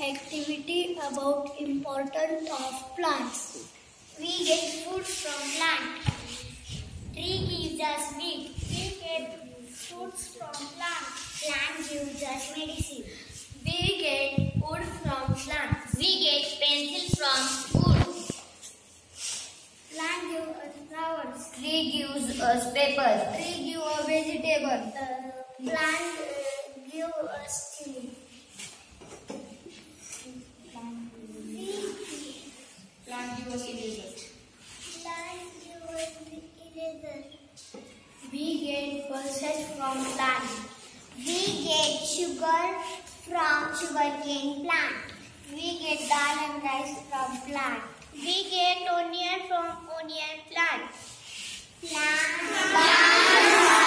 activity about importance of plants. We get food from plant. Tree gives us meat. We get fruits from plant. Plant gives us medicine. We get wood from plant. We get pencil from wood. Plant gives us flowers. Tree gives us paper. Tree gives us vegetable. Plant gives us chili. Plant gives us eraser. Plant gives us eraser. We get pulses from plant. We get sugar from sugarcane plant. We get dal and rice from plant. We get onion from onion plant. Plant.